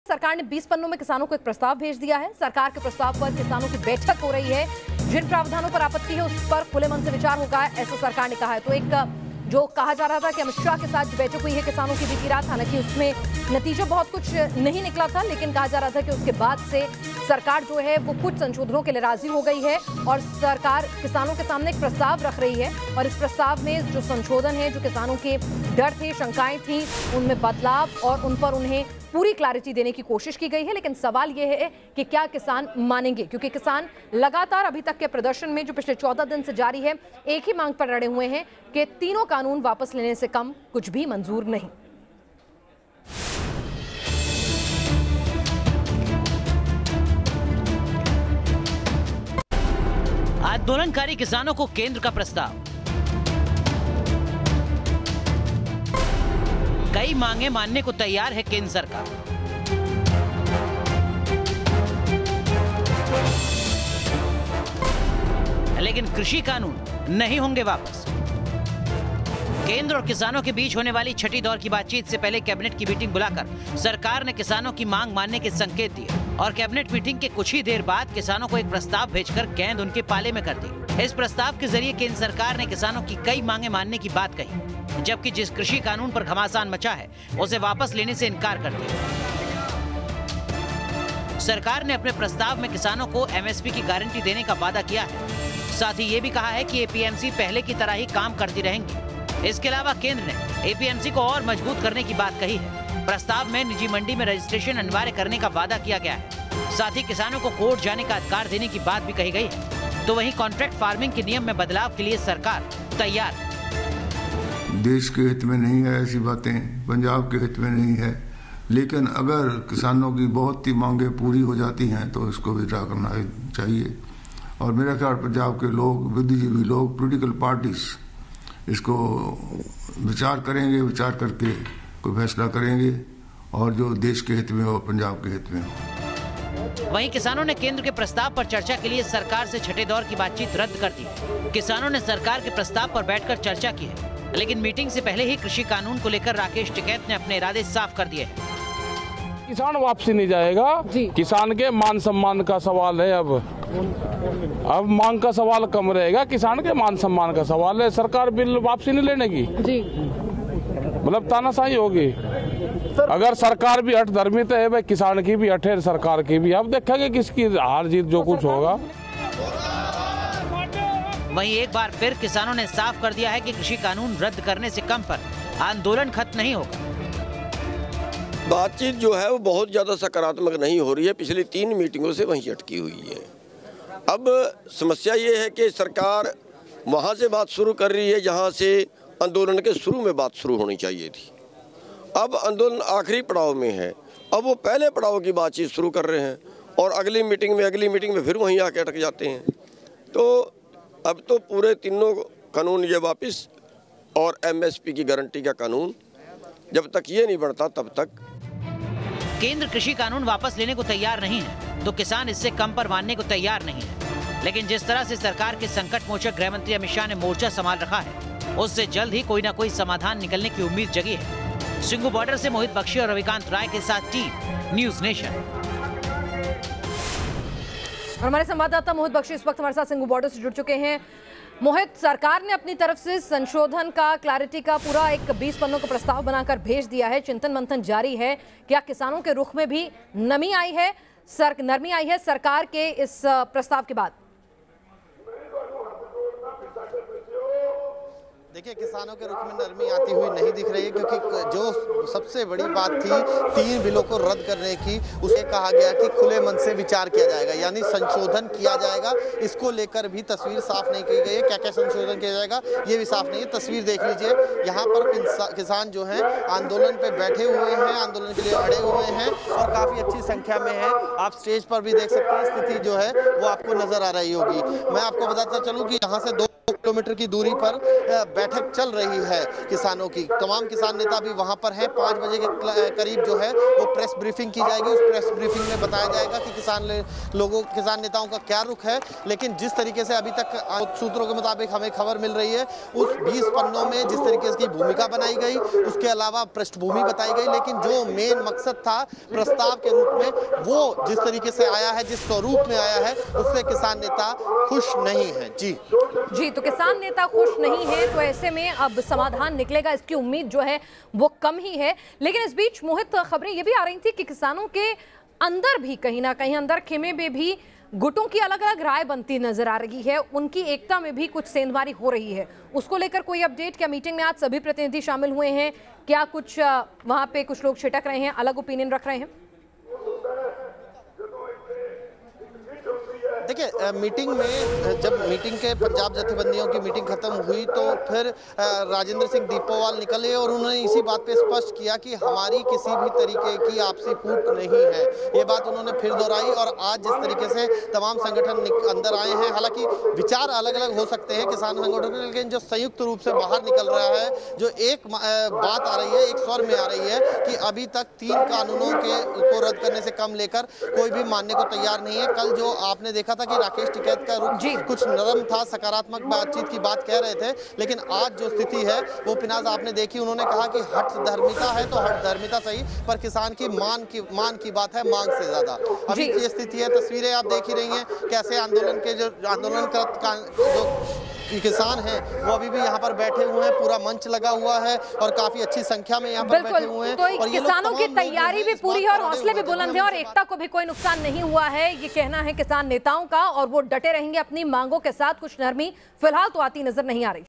सरकार ने 20 पन्नों में किसानों को एक प्रस्ताव भेज दिया है। सरकार के प्रस्ताव पर किसानों की बैठक हो रही है। जिन प्रावधानों पर आपत्ति है उस पर खुले मन से विचार होगा, ऐसा सरकार ने कहा है। तो एक जो कहा जा रहा था कि अमित शाह के साथ बैठक हुई है किसानों की बीती रात, हालांकि उसमें नतीजा बहुत कुछ नहीं निकला था, लेकिन कहा जा रहा था कि उसके बाद से सरकार जो है वो कुछ संशोधनों के लिए राजी हो गई है और सरकार किसानों के सामने एक प्रस्ताव रख रही है। और इस प्रस्ताव में जो संशोधन है, जो किसानों के डर थे, शंकाएं थी, उनमें बदलाव और उन पर उन्हें पूरी क्लैरिटी देने की कोशिश की गई है। लेकिन सवाल यह है कि क्या किसान मानेंगे, क्योंकि किसान लगातार अभी तक के प्रदर्शन में जो पिछले 14 दिन से जारी है, एक ही मांग पर अड़े हुए हैं कि तीनों कानून वापस लेने से कम कुछ भी मंजूर नहीं। आंदोलनकारी किसानों को केंद्र का प्रस्ताव, कई मांगे मानने को तैयार है केंद्र सरकार। लेकिन कृषि कानून नहीं होंगे वापस। केंद्र और किसानों के बीच होने वाली छठी दौर की बातचीत से पहले कैबिनेट की मीटिंग बुलाकर सरकार ने किसानों की मांग मानने के संकेत दिए और कैबिनेट मीटिंग के कुछ ही देर बाद किसानों को एक प्रस्ताव भेजकर गेंद उनके पाले में कर दी। इस प्रस्ताव के जरिए केंद्र सरकार ने किसानों की कई मांगे मानने की बात कही, जबकि जिस कृषि कानून पर घमासान मचा है उसे वापस लेने से इनकार कर दिया। सरकार ने अपने प्रस्ताव में किसानों को एमएसपी की गारंटी देने का वादा किया है। साथ ही ये भी कहा है कि एपीएमसी पहले की तरह ही काम करती रहेंगी। इसके अलावा केंद्र ने एपीएमसी को और मजबूत करने की बात कही है। प्रस्ताव में निजी मंडी में रजिस्ट्रेशन अनिवार्य करने का वादा किया गया है। साथ ही किसानों को कोर्ट जाने का अधिकार देने की बात भी कही गई है। तो वहीं कॉन्ट्रैक्ट फार्मिंग के नियम में बदलाव के लिए सरकार तैयार है। देश के हित में नहीं है ऐसी बातें, पंजाब के हित में नहीं है, लेकिन अगर किसानों की बहुत ही मांगें पूरी हो जाती हैं तो इसको विड्रा करना चाहिए। और मेरा ख्याल पंजाब के लोग, बुद्धिजीवी लोग, पॉलिटिकल पार्टीज इसको विचार करेंगे, विचार करके कोई फैसला करेंगे और जो देश के हित में हो, पंजाब के हित में हो। वहीं किसानों ने केंद्र के प्रस्ताव पर चर्चा के लिए सरकार से छठे दौर की बातचीत रद्द कर दी। किसानों ने सरकार के प्रस्ताव पर बैठकर चर्चा की है, लेकिन मीटिंग से पहले ही कृषि कानून को लेकर राकेश टिकैत ने अपने इरादे साफ कर दिए हैं। किसान वापसी नहीं जाएगा, किसान के मान सम्मान का सवाल है। अब मांग का सवाल कम रहेगा, किसान के मान सम्मान का सवाल है। सरकार बिल वापसी नहीं लेने की जी, मतलब तानाशाही होगी। अगर सरकार भी हठ धर्मित है भाई, किसान की भी हठ है, सरकार की भी। अब देखेंगे किसकी हार जीत जो कुछ होगा। वहीं एक बार फिर किसानों ने साफ कर दिया है कि कृषि कानून रद्द करने से कम पर आंदोलन खत्म नहीं होगा। बातचीत जो है वो बहुत ज़्यादा सकारात्मक नहीं हो रही है। पिछली 3 मीटिंगों से वहीं अटकी हुई है। अब समस्या ये है कि सरकार वहाँ से बात शुरू कर रही है जहाँ से आंदोलन के शुरू में बात शुरू होनी चाहिए थी। अब आंदोलन आखिरी पड़ाव में है। अब वो पहले पड़ाव की बातचीत शुरू कर रहे हैं और अगली मीटिंग में फिर वहीं आके अटक जाते हैं। तो अब तो पूरे तीनों कानून ये वापस, और एमएसपी की गारंटी का कानून जब तक ये नहीं बढ़ता तब तक। केंद्र कृषि कानून वापस लेने को तैयार नहीं है तो किसान इससे कम पर मानने को तैयार नहीं है। लेकिन जिस तरह से सरकार के संकट मोचक गृह मंत्री अमित शाह ने मोर्चा संभाल रखा है, उससे जल्द ही कोई न कोई समाधान निकलने की उम्मीद जगी है। सिंगू बॉर्डर से मोहित बख्शी और रविकांत राय के साथ टीम न्यूज नेशन। हमारे संवाददाता मोहित बख्शी इस वक्त हमारे साथ सिंगू बॉर्डर से जुड़ चुके हैं। मोहित, सरकार ने अपनी तरफ से संशोधन का, क्लैरिटी का पूरा एक 20 पन्नों का प्रस्ताव बनाकर भेज दिया है। चिंतन मंथन जारी है। क्या किसानों के रुख में भी नरमी आई है सरकार के इस प्रस्ताव के बाद? देखिए, किसानों के रुख में नरमी आती हुई नहीं दिख रही है, क्योंकि जो सबसे बड़ी बात थी 3 बिलों को रद्द करने की, उसे कहा गया कि खुले मन से विचार किया जाएगा, यानी संशोधन किया जाएगा। इसको लेकर भी तस्वीर साफ नहीं की गई है। क्या क्या संशोधन किया जाएगा ये भी साफ नहीं है। तस्वीर देख लीजिए, यहाँ पर किसान जो हैं आंदोलन पे बैठे हुए हैं, आंदोलन के लिए अड़े हुए हैं और काफ़ी अच्छी संख्या में है। आप स्टेज पर भी देख सकते हैं, स्थिति जो है वो आपको नजर आ रही होगी। मैं आपको बताता चलूँ कि यहाँ से 2 किलोमीटर की दूरी पर बैठक चल रही है किसानों की। तमाम किसान नेता भी वहां पर हैं। 5 बजे के करीब जो है वो प्रेस ब्रीफिंग की जाएगी। उस प्रेस ब्रीफिंग में बताया जाएगा कि किसान नेताओं का क्या रुख है। लेकिन जिस तरीके से अभी तक सूत्रों के मुताबिक हमें खबर मिल रही है, उस 20 पन्नों में जिस तरीके की भूमिका बनाई गई, उसके अलावा पृष्ठभूमि बताई गई, लेकिन जो मेन मकसद था प्रस्ताव के रूप में, वो जिस तरीके से आया है, जिस स्वरूप में आया है, उससे किसान नेता खुश नहीं है। जी, तो किसान नेता खुश नहीं है, तो ऐसे में अब समाधान निकलेगा इसकी उम्मीद जो है वो कम ही है। लेकिन इस बीच मोहित, खबरें ये भी आ रही थी कि किसानों के अंदर भी कहीं ना कहीं अंदर खेमे में भी गुटों की अलग अलग राय बनती नजर आ रही है, उनकी एकता में भी कुछ सेंधमारी हो रही है। उसको लेकर कोई अपडेट? क्या मीटिंग में आज सभी प्रतिनिधि शामिल हुए हैं? क्या कुछ वहां पे कुछ लोग छिटक रहे हैं, अलग ओपिनियन रख रहे हैं? देखिए, मीटिंग में जब मीटिंग के पंजाब जथेबंदियों की मीटिंग खत्म हुई तो फिर राजेंद्र सिंह दीपोवाल निकले और उन्होंने इसी बात पे स्पष्ट किया कि हमारी किसी भी तरीके की आपसी फूट नहीं है। ये बात उन्होंने फिर दोहराई। और आज जिस तरीके से तमाम संगठन अंदर आए हैं, हालांकि विचार अलग अलग हो सकते हैं किसान संगठनों, लेकिन जो संयुक्त रूप से बाहर निकल रहा है, जो एक बात आ रही है, एक स्वर में आ रही है कि अभी तक 3 कानूनों को रद्द करने से कम लेकर कोई भी मानने को तैयार नहीं है। कल जो आपने देखा था कि राकेश टिकैत का रुख कुछ नरम था, सकारात्मक बातचीत की बात कह रहे थे, लेकिन आज जो स्थिति है वो पिनाज आपने देखी। उन्होंने कहा कि हठ धर्मिता है तो हठ धर्मिता सही, पर किसान की मान की बात है, मांग से ज्यादा। अभी ये स्थिति है, तस्वीरें आप देख ही रही हैं कैसे आंदोलनरत जो किसान हैं वो अभी भी यहाँ पर बैठे हुए हैं। पूरा मंच लगा हुआ है और काफी अच्छी संख्या में यहाँ पर बैठे हुए हैं। तो किसानों की तैयारी भी पूरी है और हौसले भी बुलंद है और एकता को भी कोई नुकसान नहीं हुआ है, ये कहना है किसान नेताओं का, और वो डटे रहेंगे अपनी मांगों के साथ। कुछ नरमी फिलहाल तो आती नजर नहीं आ रही।